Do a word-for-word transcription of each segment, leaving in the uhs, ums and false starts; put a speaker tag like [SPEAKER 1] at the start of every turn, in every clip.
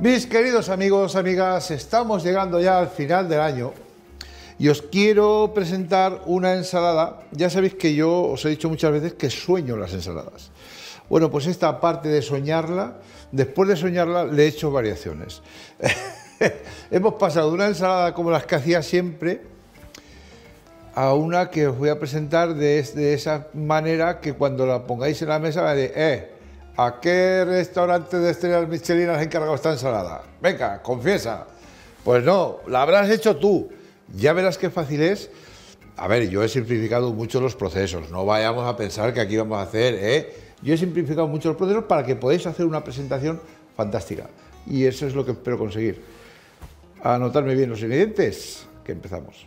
[SPEAKER 1] Mis queridos amigos, amigas, estamos llegando ya al final del año y os quiero presentar una ensalada. Ya sabéis que yo os he dicho muchas veces que sueño las ensaladas. Bueno, pues esta parte de soñarla, después de soñarla le he hecho variaciones. Hemos pasado de una ensalada como las que hacía siempre a una que os voy a presentar de, de esa manera que cuando la pongáis en la mesa va a decir, eh, ¿a qué restaurante de estrellas Michelin has encargado esta ensalada? Venga, confiesa. Pues no, la habrás hecho tú. Ya verás qué fácil es. A ver, yo he simplificado mucho los procesos. No vayamos a pensar que aquí vamos a hacer, ¿eh? Yo he simplificado mucho los procesos para que podáis hacer una presentación fantástica. Y eso es lo que espero conseguir. Anotarme bien los ingredientes, que empezamos.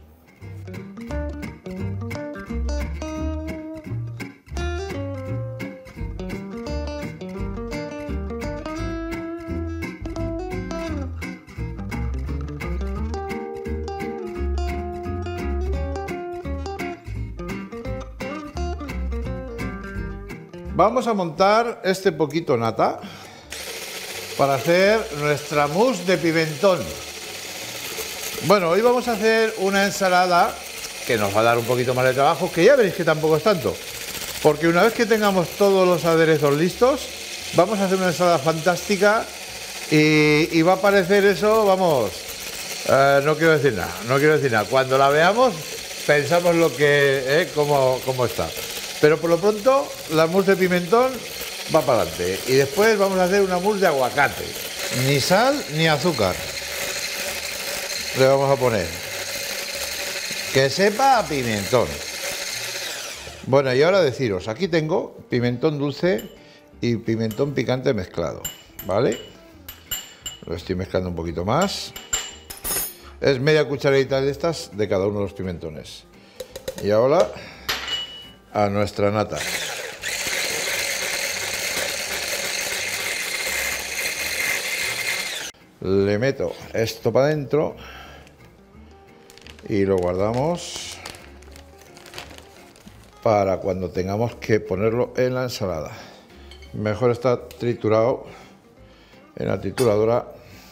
[SPEAKER 1] Vamos a montar este poquito nata para hacer nuestra mousse de pimentón. Bueno, hoy vamos a hacer una ensalada que nos va a dar un poquito más de trabajo, que ya veréis que tampoco es tanto, porque una vez que tengamos todos los aderezos listos, vamos a hacer una ensalada fantástica y, y va a parecer eso, vamos, eh, no quiero decir nada, no quiero decir nada. Cuando la veamos, pensamos lo que, eh, cómo, cómo está. Pero por lo pronto, la mousse de pimentón va para adelante. Y después vamos a hacer una mousse de aguacate. Ni sal ni azúcar le vamos a poner. Que sepa a pimentón. Bueno, y ahora deciros, aquí tengo pimentón dulce y pimentón picante mezclado, ¿vale? Lo estoy mezclando un poquito más. Es media cucharadita de estas de cada uno de los pimentones. Y ahora a nuestra nata. Le meto esto para adentro y lo guardamos para cuando tengamos que ponerlo en la ensalada. Mejor está triturado en la trituradora.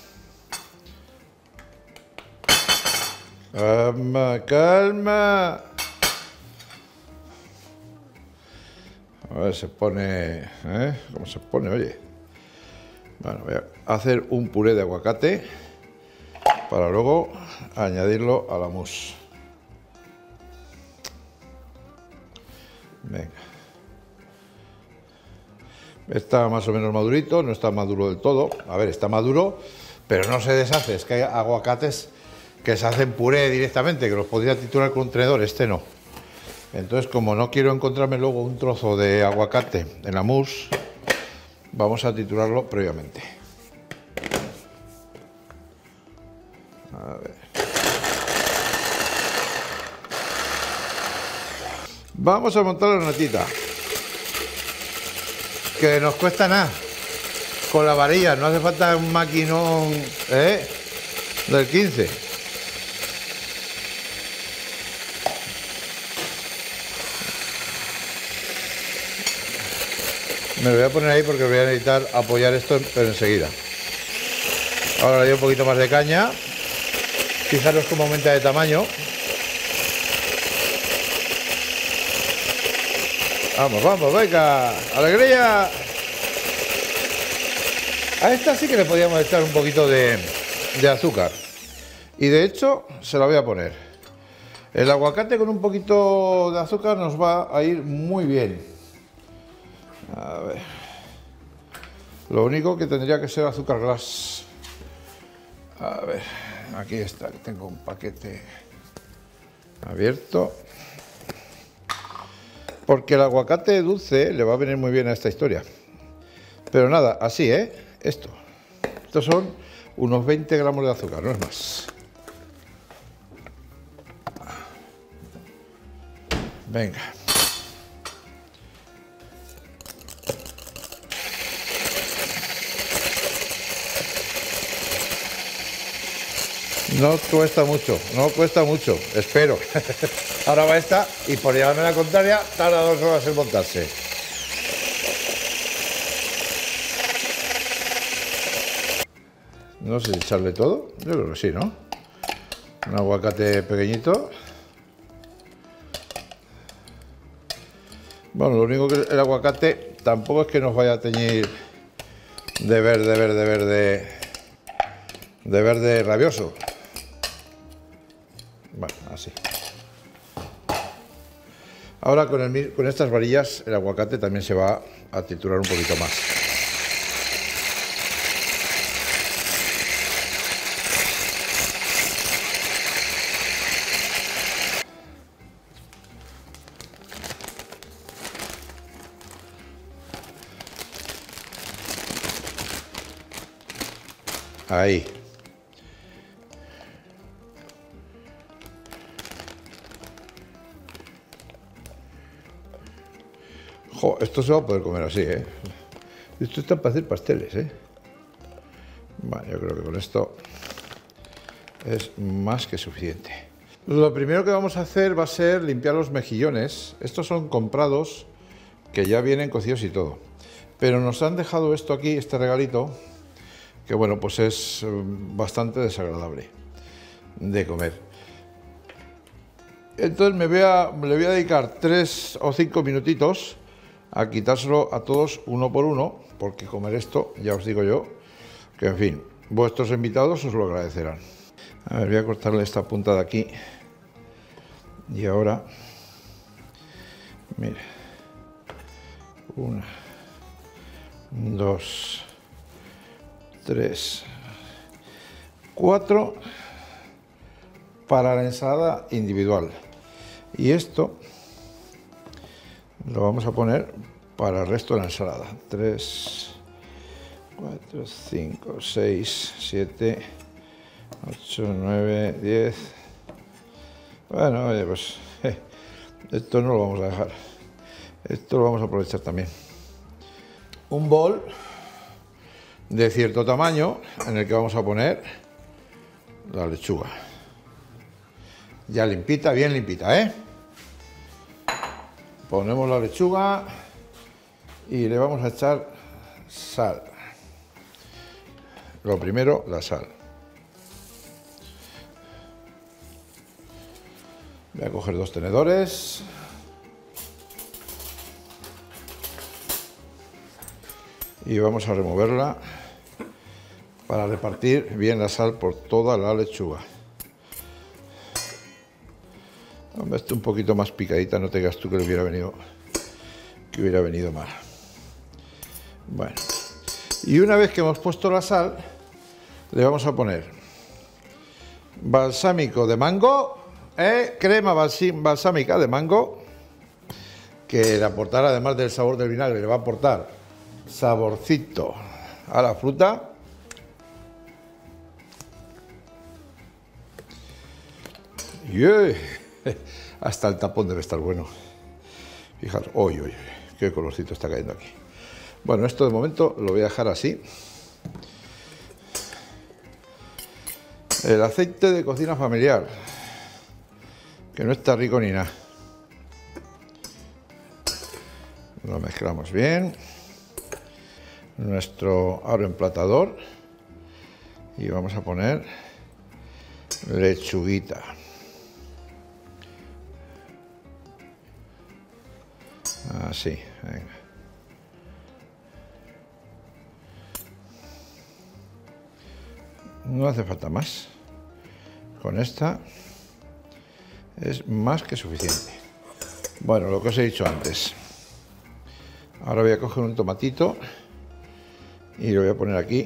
[SPEAKER 1] Calma, calma. A ver, se pone, ¿eh? ¿Cómo se pone? Oye. Bueno, voy a hacer un puré de aguacate para luego añadirlo a la mousse. Venga. Está más o menos madurito, no está maduro del todo. A ver, está maduro, pero no se deshace. Es que hay aguacates que se hacen puré directamente, que los podría triturar con un tenedor, este no. Entonces, como no quiero encontrarme luego un trozo de aguacate en la mousse, vamos a triturarlo previamente. A ver. Vamos a montar la natita, que nos cuesta nada, con la varilla, no hace falta un maquinón, ¿eh? Del quince. Me lo voy a poner ahí porque voy a necesitar apoyar esto, pero enseguida. Ahora le doy un poquito más de caña. Fijaros cómo aumenta de tamaño. Vamos, vamos, venga, alegría. A esta sí que le podíamos echar un poquito de, de azúcar. Y de hecho, se la voy a poner. El aguacate con un poquito de azúcar nos va a ir muy bien. A ver, lo único que tendría que ser azúcar glass. A ver, aquí está, tengo un paquete abierto. Porque el aguacate dulce le va a venir muy bien a esta historia. Pero nada, así, ¿eh? Esto. Estos son unos veinte gramos de azúcar, no es más. Venga. No cuesta mucho, no cuesta mucho, espero. Ahora va esta y por llevarme la contraria tarda dos horas en montarse. No sé si echarle todo. Yo creo que sí, ¿no? Un aguacate pequeñito. Bueno, lo único que el aguacate tampoco es que nos vaya a teñir de verde, verde, verde, de verde rabioso. Bueno, así. Ahora con, el, con estas varillas el aguacate también se va a triturar un poquito más. Ahí. Jo, esto se va a poder comer así, ¿eh? Esto está para hacer pasteles, ¿eh? Vale, yo creo que con esto es más que suficiente. Lo primero que vamos a hacer va a ser limpiar los mejillones. Estos son comprados, que ya vienen cocidos y todo. Pero nos han dejado esto aquí, este regalito, que bueno, pues es bastante desagradable de comer. Entonces me voy a, le voy a dedicar tres o cinco minutitos a quitárselo a todos uno por uno, porque comer esto, ya os digo yo, que en fin, vuestros invitados os lo agradecerán. A ver, voy a cortarle esta punta de aquí. Y ahora, mira, una, dos, tres, cuatro para la ensalada individual. Y esto lo vamos a poner para el resto de la ensalada. tres, cuatro, cinco, seis, siete, ocho, nueve, diez. Bueno, oye, pues eh, esto no lo vamos a dejar. Esto lo vamos a aprovechar también. Un bol de cierto tamaño en el que vamos a poner la lechuga. Ya limpita, bien limpita, ¿eh? Ponemos la lechuga y le vamos a echar sal. Lo primero, la sal. Voy a coger dos tenedores. Y vamos a removerla para repartir bien la sal por toda la lechuga. Hombre, esto un poquito más picadita, no te digas tú que le hubiera venido, que hubiera venido mal. Bueno, y una vez que hemos puesto la sal, le vamos a poner balsámico de mango, ¿eh? Crema balsámica de mango, que le aportará, además del sabor del vinagre, le va a aportar saborcito a la fruta. Y hasta el tapón debe estar bueno. Fijaros, uy, uy, qué colorcito está cayendo aquí. Bueno, esto de momento lo voy a dejar así. El aceite de cocina familiar, que no está rico ni nada. Lo mezclamos bien. Nuestro agroemplatador. Y vamos a poner lechuguita. Así, venga. No hace falta más. Con esta es más que suficiente. Bueno, lo que os he dicho antes. Ahora voy a coger un tomatito y lo voy a poner aquí.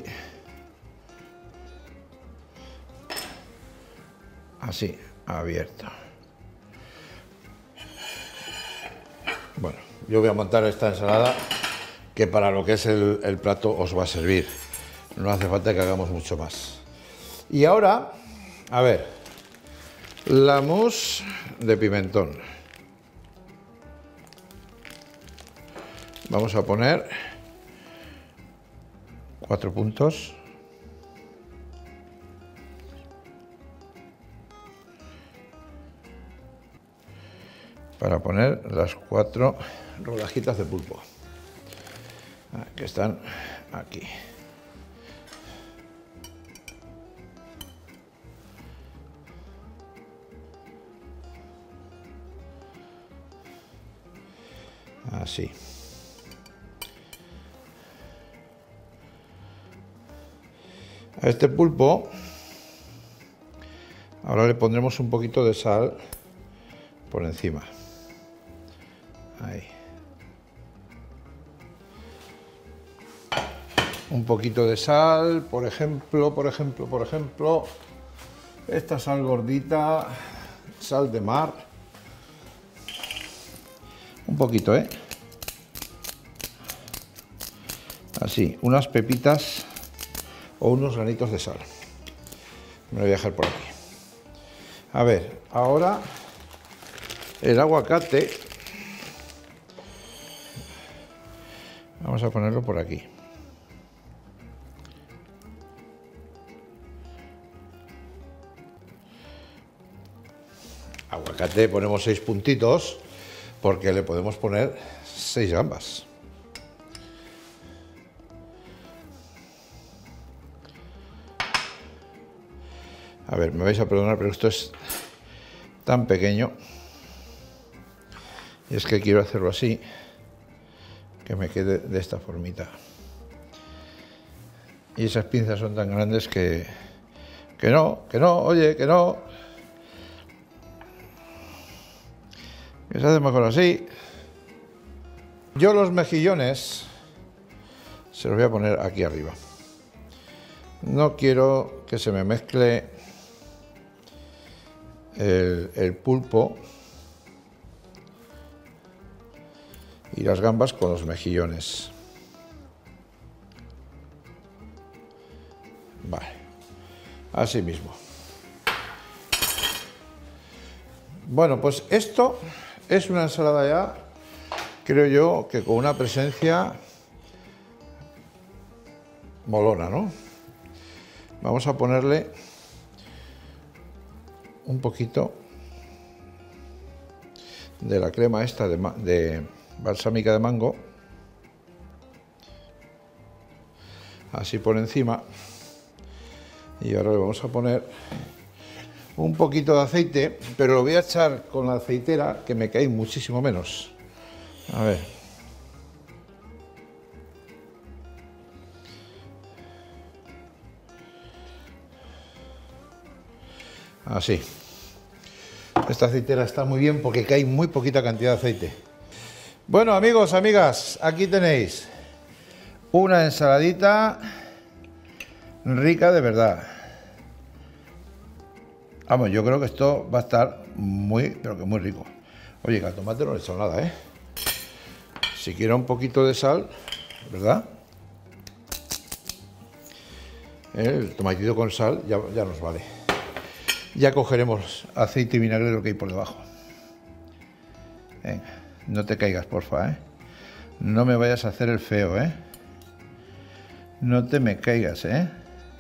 [SPEAKER 1] Así, abierto. Bueno, yo voy a montar esta ensalada que para lo que es el, el plato os va a servir. No hace falta que hagamos mucho más. Y ahora, a ver, la mousse de pimentón. Vamos a poner cuatro puntos. Para poner las cuatro rodajitas de pulpo que están aquí. Así. A este pulpo ahora le pondremos un poquito de sal por encima. Ahí. Un poquito de sal, por ejemplo, por ejemplo, por ejemplo, esta sal gordita, sal de mar. Un poquito, ¿eh? Así, unas pepitas o unos granitos de sal. Me lo voy a dejar por aquí. A ver, ahora el aguacate. Vamos a ponerlo por aquí. Aguacate ponemos seis puntitos porque le podemos poner seis gambas. A ver, me vais a perdonar, pero esto es tan pequeño. Y es que quiero hacerlo así, que me quede de esta formita. Y esas pinzas son tan grandes que... Que no, que no, oye, que no. Que se hace mejor así. Yo los mejillones se los voy a poner aquí arriba. No quiero que se me mezcle el, el pulpo y las gambas con los mejillones. Vale, así mismo. Bueno, pues esto es una ensalada ya, creo yo, que con una presencia molona, ¿no? Vamos a ponerle un poquito de la crema esta de, de balsámica de mango, así por encima, y ahora le vamos a poner un poquito de aceite, pero lo voy a echar con la aceitera, que me cae muchísimo menos. A ver. Así. Esta aceitera está muy bien porque cae muy poquita cantidad de aceite. Bueno, amigos, amigas, aquí tenéis una ensaladita rica de verdad. Vamos, yo creo que esto va a estar muy, pero que muy rico. Oye, que al tomate no le he echado nada, ¿eh? Si quiero un poquito de sal, ¿verdad? El tomatito con sal ya, ya nos vale. Ya cogeremos aceite y vinagre de lo que hay por debajo. Venga, no te caigas, porfa, ¿eh? No me vayas a hacer el feo, ¿eh? No te me caigas, ¿eh?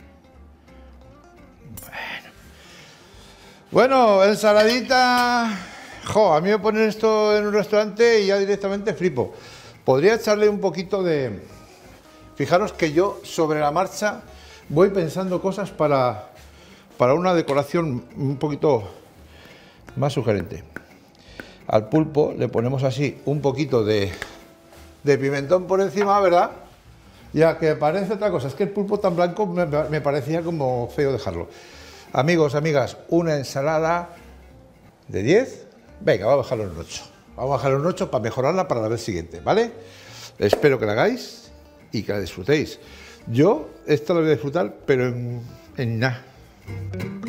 [SPEAKER 1] Bueno. Bueno, ensaladita... Jo, a mí me ponen esto en un restaurante y ya directamente flipo. Podría echarle un poquito de... Fijaros que yo, sobre la marcha, voy pensando cosas para... para una decoración un poquito más sugerente. Al pulpo le ponemos así un poquito de, de pimentón por encima, ¿verdad? Ya que parece otra cosa, es que el pulpo tan blanco me, me parecía como feo dejarlo. Amigos, amigas, una ensalada de diez, venga, vamos a bajarlo en ocho. Vamos a bajarlo en ocho para mejorarla para la vez siguiente, ¿vale? Espero que la hagáis y que la disfrutéis. Yo esta la voy a disfrutar, pero en, en nada.